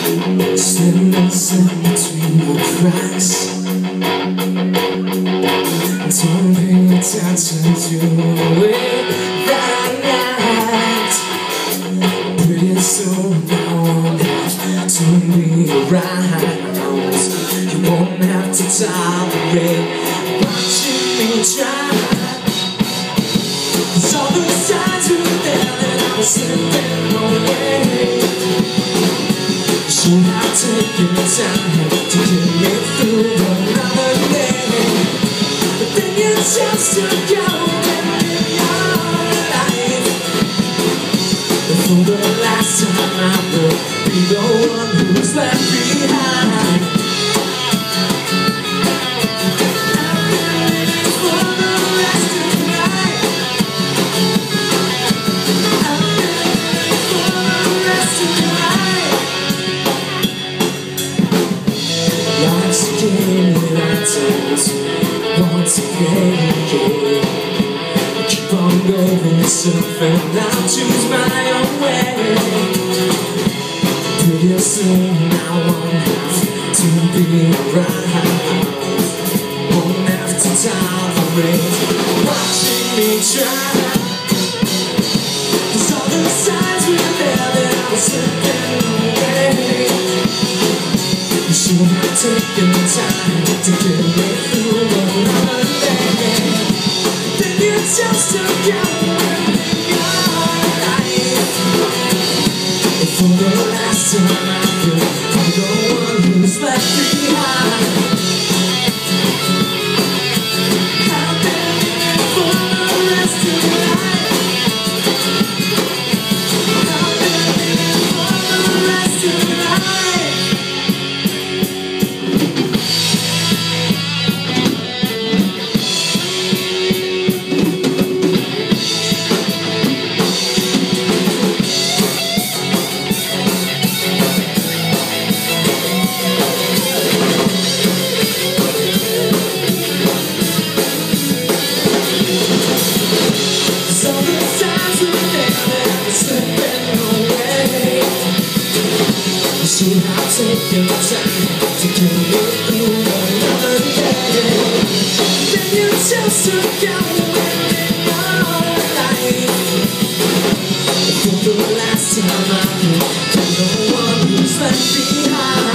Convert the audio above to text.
Slipping between the cracks. Don't pay attention to the way that I act. Pretty soon I won't have to be around. You won't have to tolerate watching me try. 'Cause all the signs were there that I was slipping away. Should have taken time to get me through another day. But then you chose to go and live your life. And for the last time I will be the one who's left behind. For the rest of the night, for the rest of the night. Life's a game that I don't want to play again. I keep on going myself and I'll choose my own way. Pretty soon I won't have to be around. Won't have to tolerate watching me try. 'Cause all the signs were there that I was slipping away. You should have taken time to get me through another day. Then you chose to go and live your life. And for the last time I feel I'm the one who's left behind. I've been here for the rest of the night. I've been here for the rest of the night. Should have taken time to get me through another day. Then you chose to go and live your life. For the last time I feel I'm the one who's left behind.